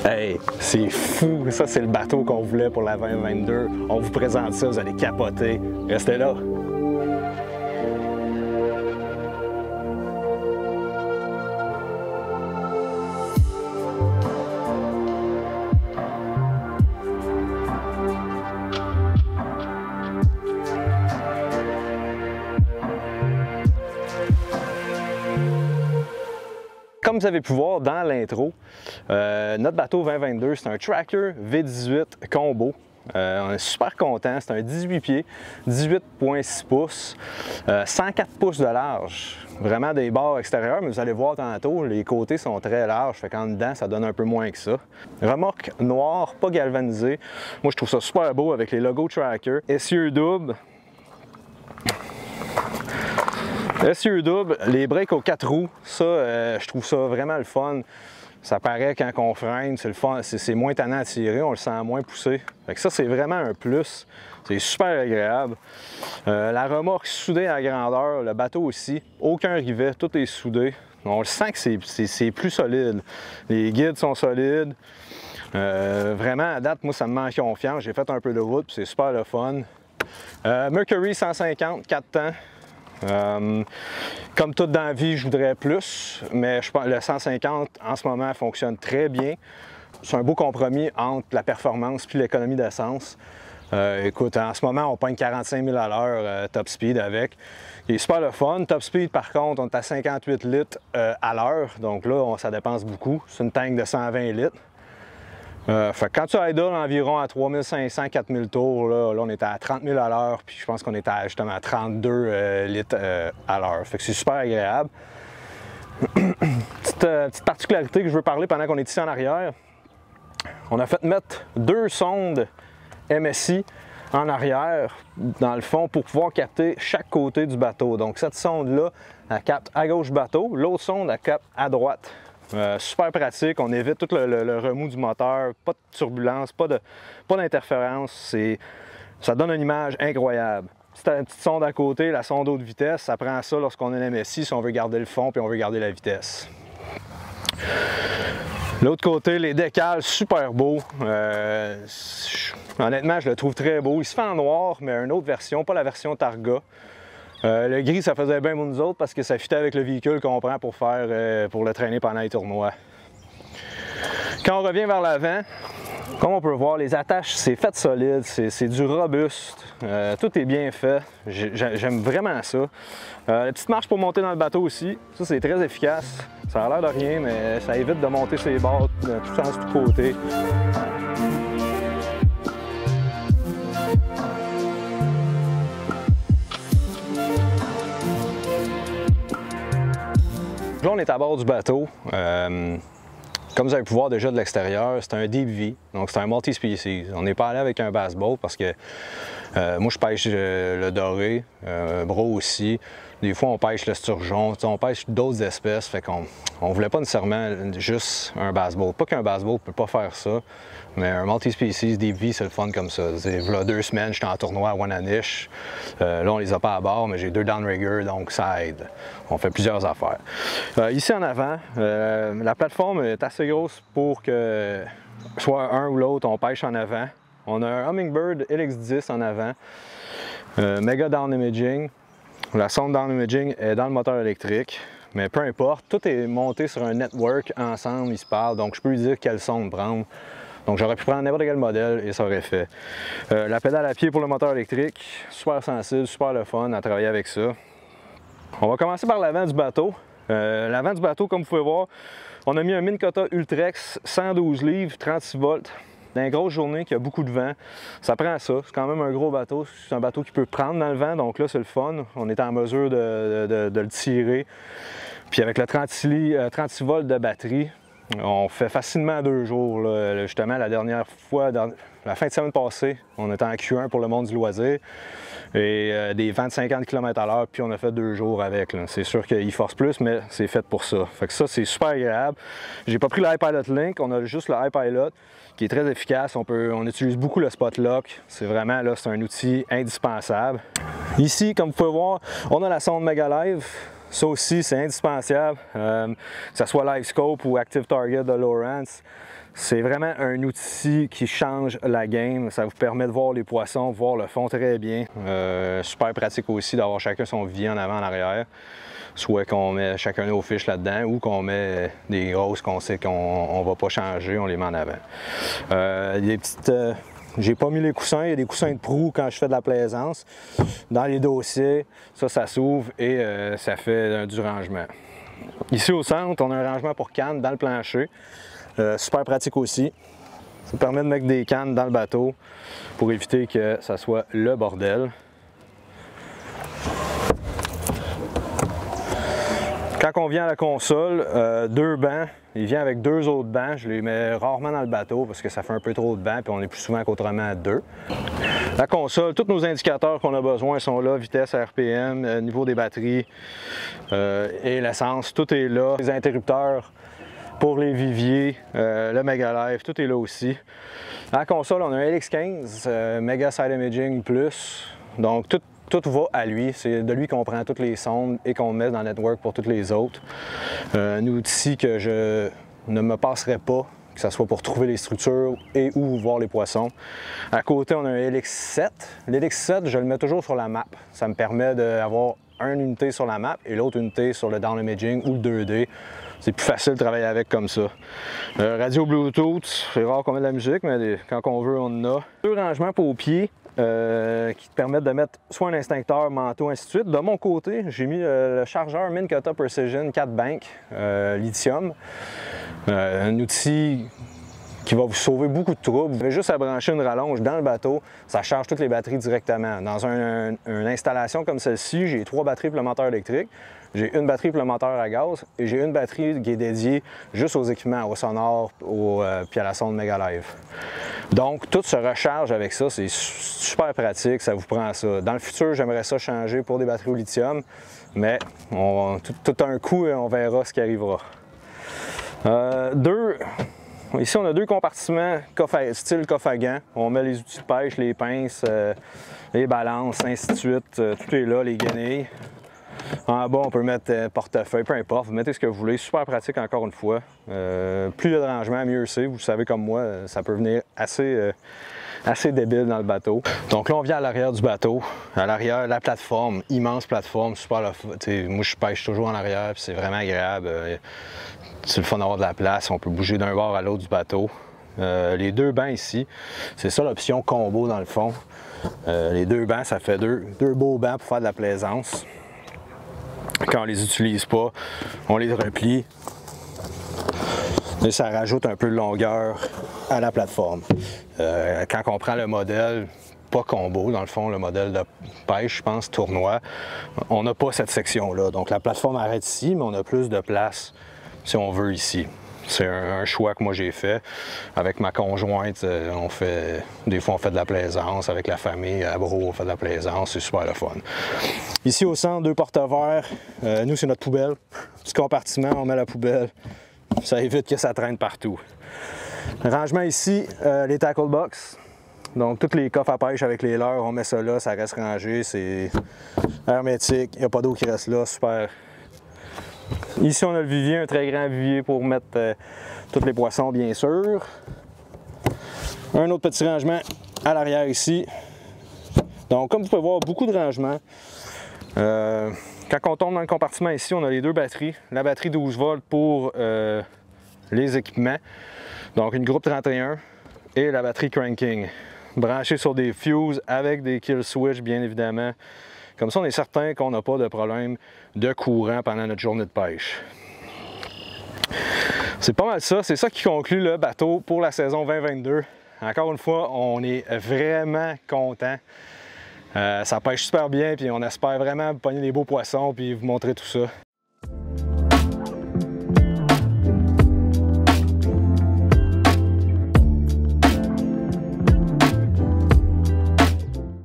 Hey, c'est fou! Ça, c'est le bateau qu'on voulait pour la 2022. On vous présente ça, vous allez capoter. Restez là! Comme vous avez pu voir dans l'intro, notre bateau 2022, c'est un Tracker V18 combo. On est super content, c'est un 18 pieds, 18,6 pouces, 104 pouces de large. Vraiment des bords extérieurs, mais vous allez voir tantôt, les côtés sont très larges, fait qu'en dedans, ça donne un peu moins que ça. Remorque noire, pas galvanisée. Moi, je trouve ça super beau avec les logos Tracker. Essieu double. Essieu double, les breaks aux 4 roues, ça, je trouve ça vraiment le fun. Ça paraît quand on freine, c'est le fun, c'est moins tannant à tirer, on le sent moins poussé. Fait que ça, c'est vraiment un plus. C'est super agréable. La remorque soudée à grandeur, le bateau aussi, aucun rivet, tout est soudé. On le sent que c'est plus solide. Les guides sont solides. Vraiment, à date, moi, ça me met en confiance. J'ai fait un peu de route, c'est super le fun. Mercury 150, 4 temps. Comme tout dans la vie, je voudrais plus, mais je pense que le 150 en ce moment fonctionne très bien. C'est un beau compromis entre la performance et l'économie d'essence. Écoute, en ce moment, on pogne 45 000 à l'heure top speed avec. Il est super le fun. Top speed, par contre, on est à 58 litres à l'heure, donc là, ça dépense beaucoup. C'est une tank de 120 litres. Fait que quand tu idle environ à 3500-4000 tours, là, on est à 30 000 à l'heure, puis je pense qu'on est à justement à 32 litres à l'heure. Fait que c'est super agréable. Petite particularité que je veux parler pendant qu'on est ici en arrière, on a fait mettre 2 sondes MSI en arrière, dans le fond, pour pouvoir capter chaque côté du bateau. Donc cette sonde-là, elle capte à gauche du bateau, l'autre sonde, elle capte à droite. Super pratique, on évite tout le remous du moteur, pas de turbulence, pas d'interférence, ça donne une image incroyable. Petite sonde à côté, la sonde haute vitesse, ça prend ça lorsqu'on a un MSI si on veut garder le fond puis on veut garder la vitesse. L'autre côté, les décals, super beaux. Honnêtement, je le trouve très beau. Il se fait en noir, mais une autre version, pas la version Targa. Le gris, ça faisait bien pour nous autres parce que ça fitait avec le véhicule qu'on prend pour le traîner pendant les tournois. Quand on revient vers l'avant, comme on peut voir, les attaches, c'est fait solide, c'est du robuste, tout est bien fait. J'aime vraiment ça. La petite marche pour monter dans le bateau aussi, ça c'est très efficace. Ça a l'air de rien, mais ça évite de monter ses bords dans tous sens, tous côtés. Là, on est à bord du bateau. Comme vous avez pu voir déjà de l'extérieur, c'est un Deep V, donc c'est un multi-species. On n'est pas allé avec un bass boat parce que moi je pêche le doré, bro aussi. Des fois on pêche le sturgeon, on pêche d'autres espèces, fait qu'on ne voulait pas nécessairement juste un bass boat. Pas qu'un bass boat ne peut pas faire ça, mais un multi-species Deep V, c'est le fun comme ça. Il y a 2 semaines, j'étais en tournoi à Wananish. Là, on les a pas à bord, mais j'ai 2 downriggers, donc ça aide. On fait plusieurs affaires. Ici en avant, la plateforme est assez grosse pour que soit un ou l'autre, on pêche en avant. On a un Humminbird LX10 en avant, Mega Down Imaging. La sonde Down Imaging est dans le moteur électrique, mais peu importe, tout est monté sur un network ensemble, ils se parlent, donc je peux lui dire quelle sonde prendre. Donc j'aurais pu prendre n'importe quel modèle et ça aurait fait. La pédale à pied pour le moteur électrique, super sensible, super le fun à travailler avec ça. On va commencer par l'avant du bateau. L'avant du bateau, comme vous pouvez voir, on a mis un Minn Kota Ultrex 112 livres, 36 volts. Dans une grosse journée qui a beaucoup de vent, ça prend ça. C'est quand même un gros bateau. C'est un bateau qui peut prendre dans le vent, donc là, c'est le fun. On est en mesure de le tirer. Puis avec le 36 volts de batterie, on fait facilement 2 jours. Là. Justement, la dernière fois, la fin de semaine passée, on était en Q1 pour le monde du loisir. Et des vents de 50 km/h, puis on a fait 2 jours avec. C'est sûr qu'il force plus, mais c'est fait pour ça. Fait que ça, c'est super agréable. J'ai pas pris le iPilot Link, on a juste le iPilot qui est très efficace. On utilise beaucoup le Spot Lock. C'est vraiment, là, c'est un outil indispensable. Ici, comme vous pouvez voir, on a la sonde Mega Live. Ça aussi, c'est indispensable. Que ce soit LiveScope ou Active Target de Lowrance. C'est vraiment un outil qui change la game. Ça vous permet de voir les poissons, voir le fond très bien. Super pratique aussi d'avoir chacun son vivier en avant, en arrière. Soit qu'on met chacun nos fiches là-dedans ou qu'on met des grosses qu'on sait qu'on ne va pas changer, on les met en avant. Des petites... J'ai pas mis les coussins, il y a des coussins de proue quand je fais de la plaisance. Dans les dossiers, ça s'ouvre et ça fait du rangement. Ici au centre, on a un rangement pour cannes dans le plancher. Super pratique aussi. Ça permet de mettre des cannes dans le bateau pour éviter que ça soit le bordel. Quand on vient à la console, 2 bancs, il vient avec 2 autres bancs. Je les mets rarement dans le bateau parce que ça fait un peu trop de bancs puis on est plus souvent qu'autrement à 2. La console, tous nos indicateurs qu'on a besoin sont là, vitesse, RPM, niveau des batteries et l'essence, tout est là. Les interrupteurs pour les viviers, le Mega Live, tout est là aussi. À la console, on a un LX15 Mega Side Imaging Plus, donc tout va à lui. C'est de lui qu'on prend toutes les sondes et qu'on met dans le network pour toutes les autres. Un outil que je ne me passerai pas, que ce soit pour trouver les structures et ou voir les poissons. À côté, on a un LX7. L'LX7, je le mets toujours sur la map. Ça me permet d'avoir une unité sur la map et l'autre unité sur le down imaging ou le 2D. C'est plus facile de travailler avec comme ça. Radio Bluetooth, c'est rare qu'on met de la musique, mais quand on veut, on en a. 2 rangements pour pieds qui te permettent de mettre soit un instincteur, manteau, ainsi de suite. De mon côté, j'ai mis le chargeur Minn Kota Precision 4 bank lithium. Un outil qui va vous sauver beaucoup de troubles. Vous avez juste à brancher une rallonge dans le bateau, ça charge toutes les batteries directement. Dans une installation comme celle-ci, j'ai 3 batteries pour le moteur électrique, j'ai une batterie pour le moteur à gaz et j'ai une batterie qui est dédiée juste aux équipements, au sonore puis à la sonde Mega Live. Donc, tout se recharge avec ça, c'est super pratique, ça vous prend ça. Dans le futur, j'aimerais ça changer pour des batteries au lithium, mais tout un coup, on verra ce qui arrivera. Ici, on a 2 compartiments style coffre à gants. On met les outils de pêche, les pinces, les balances, ainsi de suite. Tout est là, les guenilles. En bas, on peut mettre portefeuille, peu importe. Vous mettez ce que vous voulez. Super pratique encore une fois. Plus il y a de rangement, mieux c'est. Vous savez comme moi, ça peut venir assez débile dans le bateau. Donc là, on vient à l'arrière du bateau. À l'arrière, la plateforme, immense plateforme, super. Moi, je pêche toujours en arrière, puis c'est vraiment agréable. C'est le fun d'avoir de la place, on peut bouger d'un bord à l'autre du bateau. Les 2 bancs ici, c'est ça l'option combo dans le fond. Les 2 bancs, ça fait deux beaux bancs pour faire de la plaisance. Quand on les utilise pas, on les replie. Et ça rajoute un peu de longueur à la plateforme. Quand on prend le modèle, pas combo, dans le fond, le modèle de pêche, je pense, tournoi, on n'a pas cette section-là. Donc la plateforme arrête ici, mais on a plus de place si on veut ici. C'est un choix que moi j'ai fait. Avec ma conjointe, des fois on fait de la plaisance. Avec la famille, à Bro, on fait de la plaisance. C'est super le fun. Ici au centre, 2 porte-verres. Nous, c'est notre poubelle. Petit compartiment, on met la poubelle. Ça évite que ça traîne partout. Rangement ici, les tackle box. Donc, tous les coffres à pêche avec les leurres, on met ça là, ça reste rangé. C'est hermétique, il n'y a pas d'eau qui reste là. Super. Ici, on a le vivier, un très grand vivier pour mettre tous les poissons, bien sûr. Un autre petit rangement à l'arrière ici. Donc, comme vous pouvez voir, beaucoup de rangements. Quand on tombe dans le compartiment ici, on a les 2 batteries. La batterie 12 volts pour les équipements. Donc, une groupe 31 et la batterie cranking. Branchée sur des fuses avec des kill switch, bien évidemment. Comme ça, on est certain qu'on n'a pas de problème de courant pendant notre journée de pêche. C'est pas mal ça. C'est ça qui conclut le bateau pour la saison 2022. Encore une fois, on est vraiment content. Ça pêche super bien, puis on espère vraiment pogner des beaux poissons puis vous montrer tout ça.